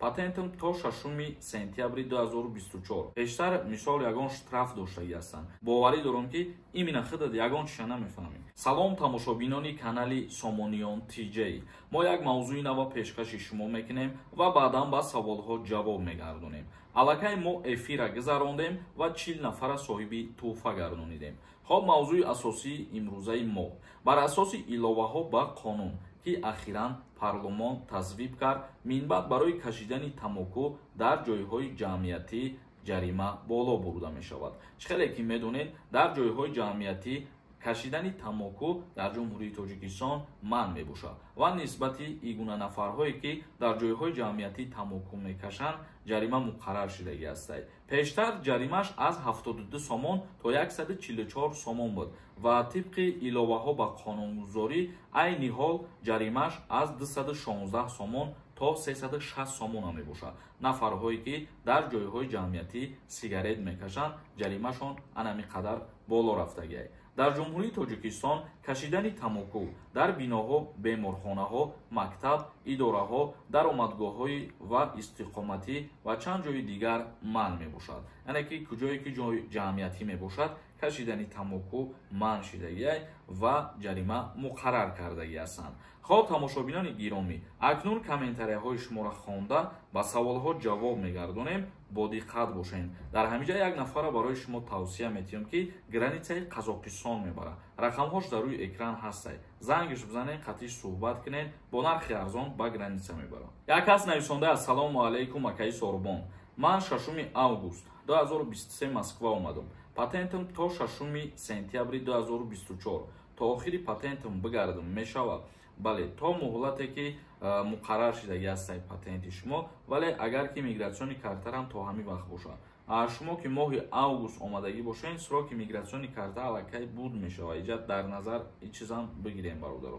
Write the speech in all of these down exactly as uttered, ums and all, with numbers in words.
патентам то шашуми сентябри ду ҳазору бисту чор. Пештар мисол ягон штраф доштагӣ ҳастанд. Боварӣ дорам ки имина худат ягон чиша намефаҳмем. Салом тамошобинони канали Сомониён ти ҷей. Мо як мавзӯи нав пешкаши шумо мекунем ва баъдан ба саволҳо ҷавоб мегардонем. Аллакай мо эфира гузарондем ва чил нафара соҳиби тӯҳфа гардонидем. Хоб мавзӯи асосии имрӯзаи мо бар асоси иловаҳо ба қонун ки ахиран парлумон тазвиб кард, минбаъд барои кашидани тамоку дар ҷойҳои ҷамъиятӣ ҷарима боло бурда мешавад. Хеле ки медонед, дар ҷойҳои ҷамъиятӣ кашидани тамоку дар ҷумҳурии Тоҷикистон манъ мебошад ва нисбати игуна нафарҳое ки дар ҷойҳои ҷамъиятӣ тамоку мекашанд ҷарима муқаррар шудагӣ астад. Пештар ҷаримаш аз ҳафтоду ду сомон то саду чилу чор сомон буд ва тибқи иловаҳо ба қонунгузорӣ айни ҳол ҷаримаш аз дусаду шонздаҳ сомон то сесаду шаст сомона мебошад. Нафарҳое ки дар ҷойҳои ҷамъиятӣ сигарет мекашанд ҷаримашон анами қадар боло рафтагиаст. Дар ҷумҳурии Тоҷикистон кашидани тамоку дар биноҳо, беморхонаҳо, мактаб, идораҳо, даромадгоҳҳои ва истиқоматӣ ва чанд ҷойи дигар манъ мебошад. Яъне ки куҷое ки ҷои ҷамъиятӣ мебошад, кашидани тамоку манъ шудагиаст ва ҷарима муқаррар кардагӣ ҳастанд. Хоб тамошобинони гиромӣ, акнун комментарияҳои шуморо хонда ба саволҳо ҷавоб мегардонем. Бо диққат бошед. Дар ҳамиҷа як нафара барои шумо тавсия метиҳам ки границаи Қазоқистон мебарад. Рақамҳош дар рӯи экран ҳастанд. Зангиш бизанед, қатиш суҳбат кунед, бо нархи арзон ба граница мебарад. Як кас нависонда: ассалому алайкум акаи Сорбон. Ман шашуми август ду ҳазору бисту се Москва омадам. Патентам то шашуми сентябри ду ҳазору бисту чор. То охири патентам бигардам мешавад. Бале, то муҳлате ки муқаррар шудагӣ астад патенти шумо, вале агар ки мигратсиони картарам то ҳамин вақт бошад. Шумо ки моҳи август омадагӣ бошед, сроки мигратсиони карта аллакай буд мешавад. Иҷа дар назар ин чизам бигирем бародаро.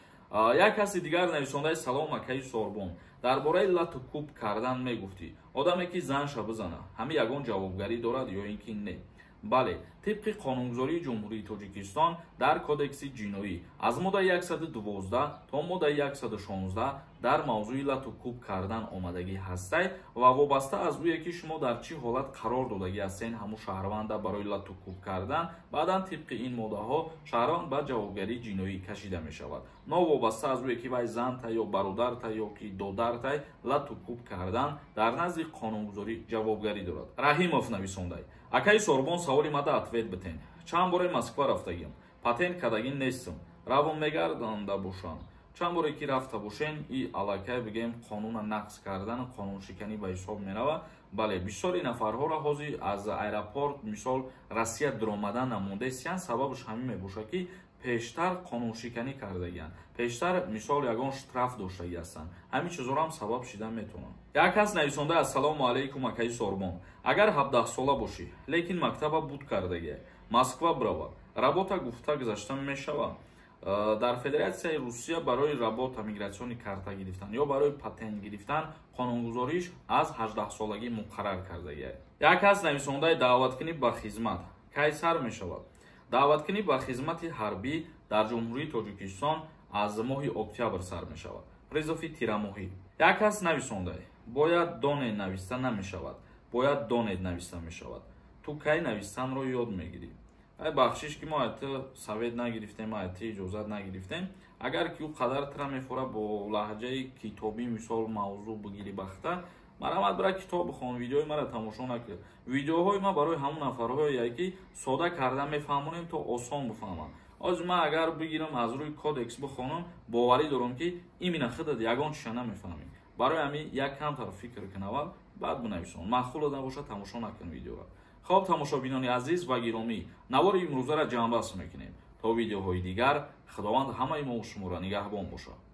Як каси дигар нависондаи: салом акаи Сорбон. Дар бораи лату кӯб кардан мегуфтӣ. Одаме ки занша бизана, ҳамин ягон ҷавобгарӣ дорад ё ин ки не? Бале, тибқи қонунгузории ҷумҳурии Тоҷикистон дар кодекси ҷиноӣ аз моддаи яксаду дувоздаҳ то моддаи яксаду шонздаҳ дар мавзӯи лату кӯб кардан омадагӣ ҳастад ва вобаста аз ӯе ки шумо дар чӣ ҳолат қарор додагӣ ҳастед ҳамун шаҳрванда барои лату кӯб кардан, баъдан тибқи ин моддаҳо шаҳрванд ба ҷавобгарии ҷиноӣ кашида мешавад. Новобаста аз ӯе ки вай зантай ё бародартай ё ки додартай лату кӯб кардан дар назди қонунгузорӣ ҷавобгарӣ дорад. Раҳимов нависондай: акаи Сорбон, саволи мада ответ битен. Чанд боре Москва рафтагим. Патент кардагӣ нестам. Равон мегарданда бошам. Чанд боре ки рафта бошен, и аллакай бигем қонуна нақс кардан, қонуншиканӣ ба ҳисоб мерава. Бале, бисёри нафарҳоро ҳозир аз аэропорт мисол Россия диромадан намондестиян. Сабабаш ҳамин мебошад ки пештар қонуншиканӣ кардагиянд. Пештар мисол ягон штраф доштагӣ ҳастанд. Ҳамин чизорам сабаб шида метавонад. Як кас нависонда: ассалому алайкум акаи Сорбон. Агар ҳабдаҳ сола бошӣ, лекин мактаба буд кардагӣ, Москва брава, работа гуфта гузашта мешавад. Дар Федератсияи Русия барои работа мигратсиони карта гирифтан ё барои патент гирифтан қонунгузориш аз ҳаждаҳ солагӣ муқаррар кардагиаст. Як кас нависондаи: даъваткунӣ ба хизмат кай сар мешавад? Даъваткунӣ ба хизмати ҳарбӣ дар ҷумҳурии Тоҷикистон аз моҳи октябр сар мешавад. Призофи тирамоҳӣ. Як кас нависондай: бояд донед нависта намешавад, бояд донед нависта мешавад. Ту кай навистанро ёд мегирӣ? Ай бахшиш ки мо айти совет нагирифтем, айти иҷозат нагирифтем. Агар ки ӯ қадар тира мефора бо лаҳҷаи китобӣ мисол мавзӯъ бигирӣ бахта, марамат бира китоб бихон, видеои мара тамошо накунед. Видеоҳои ма барои ҳамон нафарҳое ки сода карда мефаҳмонем то осон бифаҳманд. Ҳозир ман агар бигирам аз рӯи кодекс бихонам, боварӣ дорам ки имина худат ягон чиша намефаҳмем. Барои ҳамин як камтар фикр кун аввал, баъд бинависон. махулат набошад тамошо накун видеоро. Хоб тамошобинони азиз ва гиромӣ, навори имрӯзаро ҷамъбаст мекунем. То видеоҳои дигар, худованд ҳамаи мо шуморо нигаҳбон бошад.